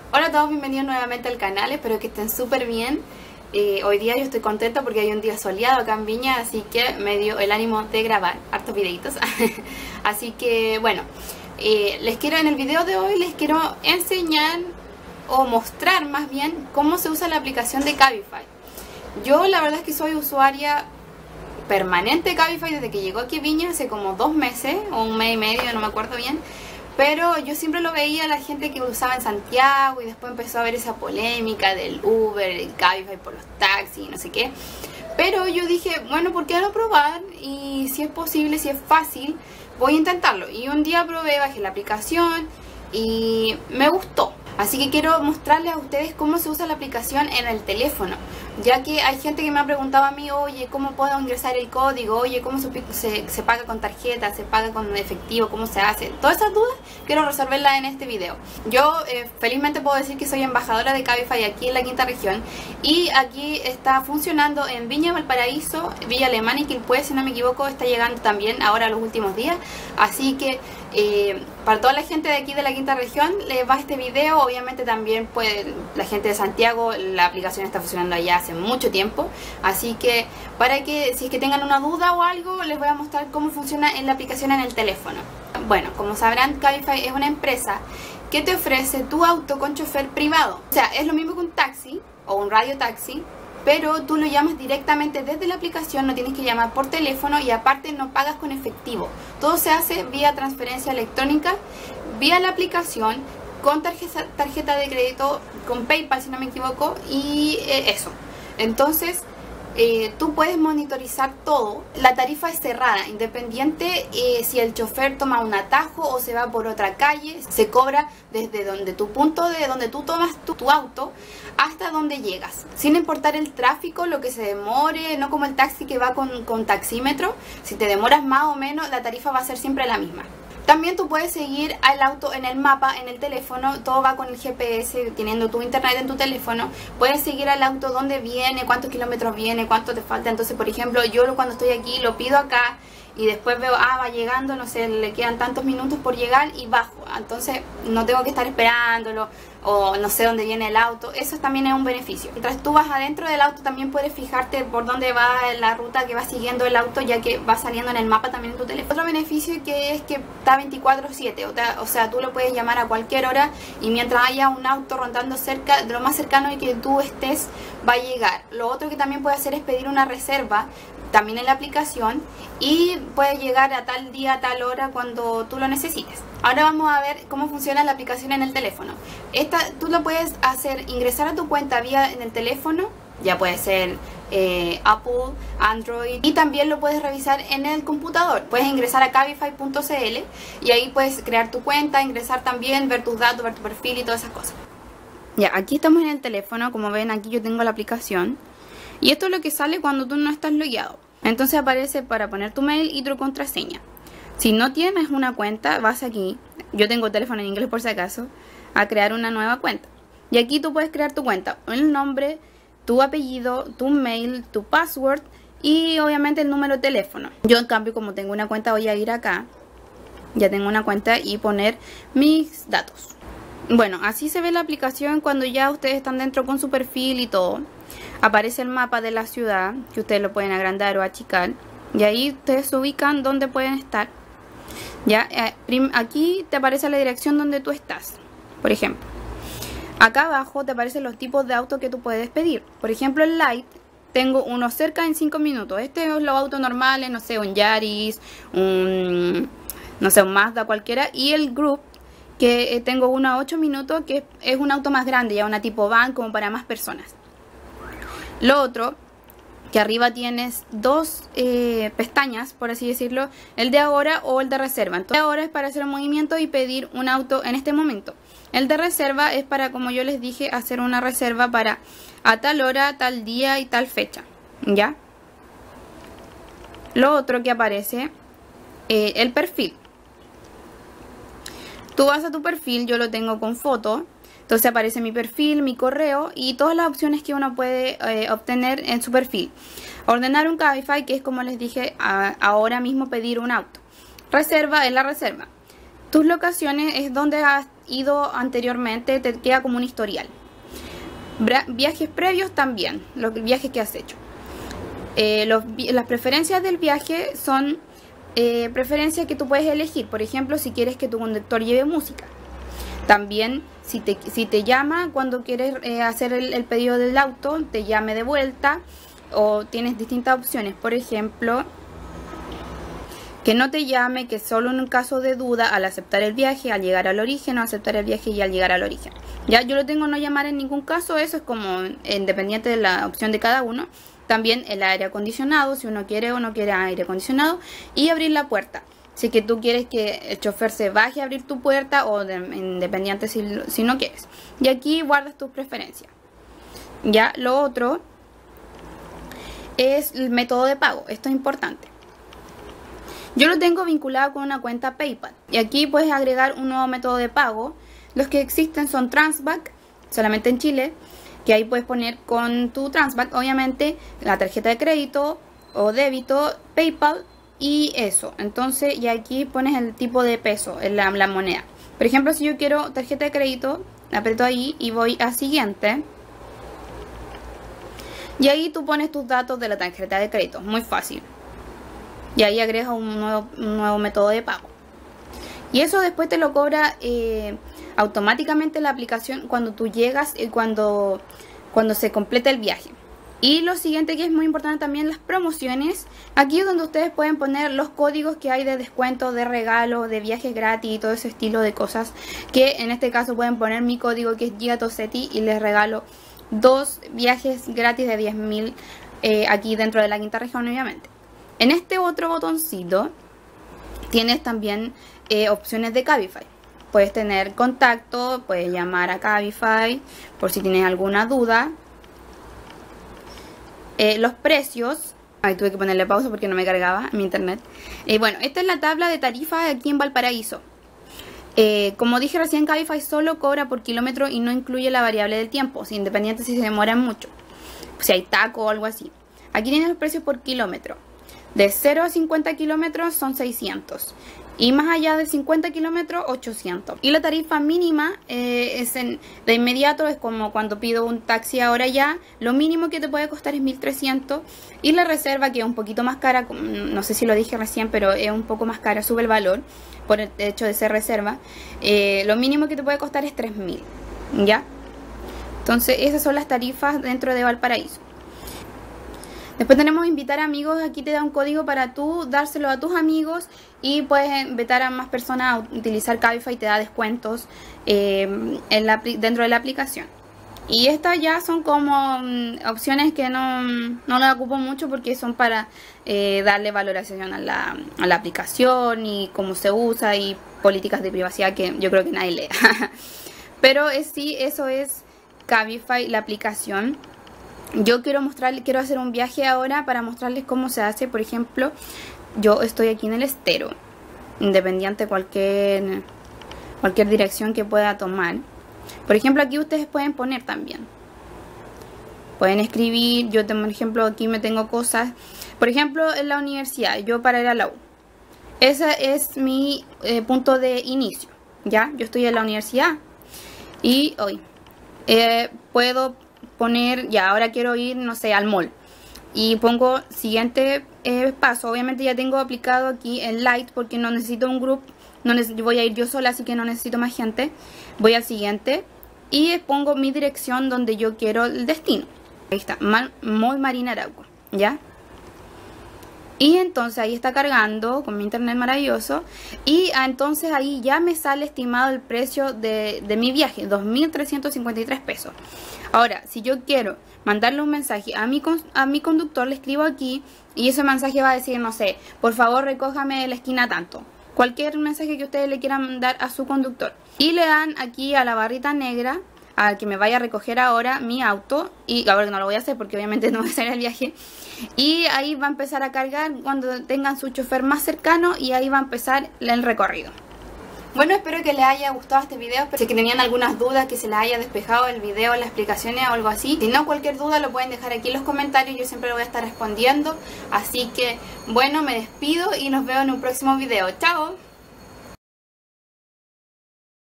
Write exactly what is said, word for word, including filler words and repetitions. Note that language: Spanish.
Hola a todos, bienvenidos nuevamente al canal, espero que estén súper bien. eh, Hoy día yo estoy contenta porque hay un día soleado acá en Viña, así que me dio el ánimo de grabar hartos videitos. Así que bueno, eh, les quiero en el video de hoy les quiero enseñar o mostrar más bien cómo se usa la aplicación de Cabify. Yo la verdad es que soy usuaria permanente de Cabify desde que llegó aquí a Viña hace como dos meses o un mes y medio, no me acuerdo bien. Pero yo siempre lo veía a la gente que lo usaba en Santiago y después empezó a haber esa polémica del Uber, el Cabify por los taxis y no sé qué. Pero yo dije, bueno, ¿por qué no probar? Y si es posible, si es fácil, voy a intentarlo. Y un día probé, bajé la aplicación y me gustó. Así que quiero mostrarles a ustedes cómo se usa la aplicación en el teléfono. Ya que hay gente que me ha preguntado a mí, oye, ¿cómo puedo ingresar el código? Oye, ¿cómo se, se, se paga con tarjeta? ¿Se paga con efectivo? ¿Cómo se hace? Todas esas dudas quiero resolverlas en este video. Yo eh, felizmente puedo decir que soy embajadora de Cabify aquí en la quinta región. Y aquí está funcionando en Viña, Valparaíso, Villa Alemana y Quilpué, si no me equivoco, está llegando también ahora los últimos días. Así que eh, para toda la gente de aquí de la quinta región les va este video. Obviamente también pues la gente de Santiago, la aplicación está funcionando allá hace mucho tiempo, así que para que si es que tengan una duda o algo les voy a mostrar cómo funciona en la aplicación en el teléfono. Bueno, como sabrán, Cabify es una empresa que te ofrece tu auto con chofer privado. O sea, es lo mismo que un taxi o un radio taxi, pero tú lo llamas directamente desde la aplicación, no tienes que llamar por teléfono y aparte no pagas con efectivo. Todo se hace vía transferencia electrónica, vía la aplicación, con tarjeta, tarjeta de crédito, con PayPal si no me equivoco, y eh, eso. Entonces eh, tú puedes monitorizar todo. La tarifa es cerrada, independiente eh, si el chofer toma un atajo o se va por otra calle. Se cobra desde donde tu punto de donde tú tomas tu, tu auto hasta donde llegas, sin importar el tráfico, lo que se demore. No como el taxi que va con, con taxímetro. Si te demoras más o menos, la tarifa va a ser siempre la misma. También tú puedes seguir al auto en el mapa, en el teléfono, todo va con el G P S, teniendo tu internet en tu teléfono. Puedes seguir al auto dónde viene, cuántos kilómetros viene, cuánto te falta. Entonces, por ejemplo, yo cuando estoy aquí lo pido acá y después veo, ah, va llegando, no sé, le quedan tantos minutos por llegar y bajo. Entonces no tengo que estar esperándolo o no sé dónde viene el auto. Eso también es un beneficio. Mientras tú vas adentro del auto también puedes fijarte por dónde va la ruta que va siguiendo el auto, ya que va saliendo en el mapa también en tu teléfono. Otro beneficio que es que está veinticuatro siete, o sea, tú lo puedes llamar a cualquier hora y mientras haya un auto rondando cerca, de lo más cercano y que tú estés, va a llegar. Lo otro que también puedes hacer es pedir una reserva también en la aplicación y puede llegar a tal día, a tal hora cuando tú lo necesites. Ahora vamos a ver cómo funciona la aplicación en el teléfono. Esta tú lo puedes hacer, ingresar a tu cuenta vía en el teléfono, ya puede ser eh, Apple, Android, y también lo puedes revisar en el computador. Puedes ingresar a cabify punto c l y ahí puedes crear tu cuenta, ingresar también, ver tus datos, ver tu perfil y todas esas cosas. Ya, aquí estamos en el teléfono, como ven aquí yo tengo la aplicación. Y esto es lo que sale cuando tú no estás logueado. Entonces aparece para poner tu mail y tu contraseña. Si no tienes una cuenta, vas aquí, yo tengo teléfono en inglés por si acaso, a crear una nueva cuenta. Y aquí tú puedes crear tu cuenta, el nombre, tu apellido, tu mail, tu password y obviamente el número de teléfono. Yo en cambio, como tengo una cuenta, voy a ir acá, ya tengo una cuenta y poner mis datos. Bueno, así se ve la aplicación cuando ya ustedes están dentro con su perfil y todo. Aparece el mapa de la ciudad, que ustedes lo pueden agrandar o achicar. Y ahí ustedes se ubican donde pueden estar. Ya, eh, aquí te aparece la dirección donde tú estás. Por ejemplo, acá abajo te aparecen los tipos de autos que tú puedes pedir. Por ejemplo, el Light, tengo uno cerca en cinco minutos. Este es los autos normales, no sé, un Yaris, un, no sé, un Mazda cualquiera. Y el Group, que tengo uno a ocho minutos, que es un auto más grande, ya una tipo van, como para más personas. Lo otro, que arriba tienes dos eh, pestañas, por así decirlo, el de ahora o el de reserva. Entonces, el de ahora es para hacer un movimiento y pedir un auto en este momento. El de reserva es para, como yo les dije, hacer una reserva para a tal hora, tal día y tal fecha. ¿Ya? Lo otro que aparece, eh, el perfil. Tú vas a tu perfil, yo lo tengo con foto. Entonces aparece mi perfil, mi correo y todas las opciones que uno puede eh, obtener en su perfil. Ordenar un Cabify, que es como les dije, a, ahora mismo pedir un auto. Reserva es la reserva. tus locaciones es donde has ido anteriormente, te queda como un historial. Bra viajes previos también, los viajes que has hecho. Eh, los, las preferencias del viaje son eh, preferencias que tú puedes elegir. Por ejemplo, si quieres que tu conductor lleve música. También si te, si te llama cuando quieres eh, hacer el, el pedido del auto, te llame de vuelta. O tienes distintas opciones. Por ejemplo, que no te llame, que solo en un caso de duda al aceptar el viaje, al llegar al origen, o aceptar el viaje y al llegar al origen. Ya yo lo tengo no llamar en ningún caso. Eso es como independiente de la opción de cada uno. También el aire acondicionado, si uno quiere o no quiere aire acondicionado. Y abrir la puerta. Si que tú quieres que el chofer se baje a abrir tu puerta, o de, independiente si, si no quieres. Y aquí guardas tus preferencias. Ya lo otro es el método de pago. Esto es importante. Yo lo tengo vinculado con una cuenta PayPal. Y aquí puedes agregar un nuevo método de pago. Los que existen son Transback, solamente en Chile. Que ahí puedes poner con tu Transback, obviamente, la tarjeta de crédito o débito, PayPal y eso. Entonces, y aquí pones el tipo de peso, la, la moneda. Por ejemplo, si yo quiero tarjeta de crédito, aprieto ahí y voy a siguiente. Y ahí tú pones tus datos de la tarjeta de crédito, muy fácil. Y ahí agregas un nuevo, un nuevo método de pago. Y eso después te lo cobra eh, automáticamente la aplicación cuando tú llegas y cuando, cuando se completa el viaje. Y lo siguiente que es muy importante también, las promociones. Aquí es donde ustedes pueden poner los códigos que hay de descuento, de regalo, de viajes gratis y todo ese estilo de cosas. Que en este caso pueden poner mi código que es GigaTosetti y les regalo dos viajes gratis de diez mil eh, aquí dentro de la quinta región, obviamente. En este otro botoncito tienes también eh, opciones de Cabify. Puedes tener contacto, puedes llamar a Cabify por si tienes alguna duda. Eh, los precios. Ahí tuve que ponerle pausa porque no me cargaba mi internet. Eh, bueno, esta es la tabla de tarifas aquí en Valparaíso. Eh, como dije recién, Cabify solo cobra por kilómetro y no incluye la variable del tiempo, si independiente si se demoran mucho, si hay taco o algo así. Aquí tienes los precios por kilómetro. De cero a cincuenta kilómetros son seiscientos. Y más allá de cincuenta kilómetros, ochocientos. Y la tarifa mínima eh, es en, de inmediato, es como cuando pido un taxi ahora ya. Lo mínimo que te puede costar es mil trescientos. Y la reserva, que es un poquito más cara, no sé si lo dije recién, pero es un poco más cara, sube el valor por el hecho de ser reserva. Eh, lo mínimo que te puede costar es tres mil. ¿Ya? Entonces esas son las tarifas dentro de Valparaíso. Después tenemos invitar amigos. Aquí te da un código para tú dárselo a tus amigos y puedes invitar a más personas a utilizar Cabify y te da descuentos eh, en la, dentro de la aplicación. Y estas ya son como um, opciones que no, no las ocupo mucho porque son para eh, darle valoración a la, a la aplicación y cómo se usa y políticas de privacidad que yo creo que nadie lee. Pero es, sí, eso es Cabify, la aplicación. Yo quiero mostrarles, quiero hacer un viaje ahora para mostrarles cómo se hace. Por ejemplo, yo estoy aquí en el Estero, independiente de cualquier, cualquier dirección que pueda tomar. Por ejemplo, aquí ustedes pueden poner también. Pueden escribir, yo tengo, por ejemplo, aquí me tengo cosas. Por ejemplo, en la universidad, yo para ir a la U. Ese es mi eh, punto de inicio, ¿ya? Yo estoy en la universidad y hoy eh, puedo poner, ya ahora quiero ir, no sé, al mall. Y pongo siguiente eh, paso. Obviamente ya tengo aplicado aquí el Light porque no necesito un grupo. No necesito, voy a ir yo sola, así que no necesito más gente. Voy al siguiente y pongo mi dirección donde yo quiero el destino. Ahí está, Mall Marina Arauco, ¿ya? Y entonces ahí está cargando con mi internet maravilloso. Y ah, entonces ahí ya me sale estimado el precio de, de mi viaje, dos mil trescientos cincuenta y tres pesos. Ahora, si yo quiero mandarle un mensaje a mi, a mi conductor, le escribo aquí y ese mensaje va a decir, no sé, por favor recójame de la esquina tanto. Cualquier mensaje que ustedes le quieran mandar a su conductor. Y le dan aquí a la barrita negra, al que me vaya a recoger ahora mi auto. Y ahora no lo voy a hacer porque obviamente no voy a hacer el viaje. Y ahí va a empezar a cargar cuando tengan su chofer más cercano. Y ahí va a empezar el recorrido. Bueno, espero que les haya gustado este video. Si que tenían algunas dudas, que se les haya despejado el video, las explicaciones o algo así. Si no, cualquier duda lo pueden dejar aquí en los comentarios. Yo siempre lo voy a estar respondiendo. Así que, bueno, me despido y nos veo en un próximo video. ¡Chao!